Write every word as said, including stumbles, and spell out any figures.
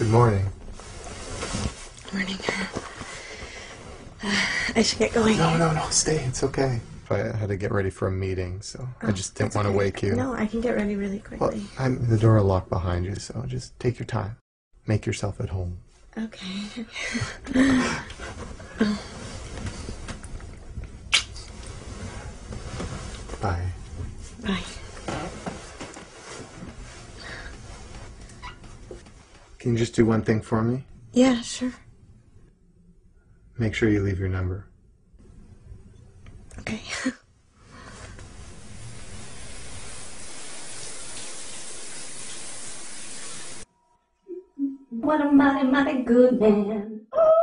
Good morning. Morning. Uh, I should get going. No, no, no, stay. It's okay. I had to get ready for a meeting, so Oh, I just didn't that's want to okay. wake you. No, I can get ready really Well, quickly. I'm, the door will lock behind you, so just take your time. Make yourself at home. Okay. Bye. Bye. Can you just do one thing for me? Yeah, sure. Make sure you leave your number. Okay. What a mighty, mighty good man.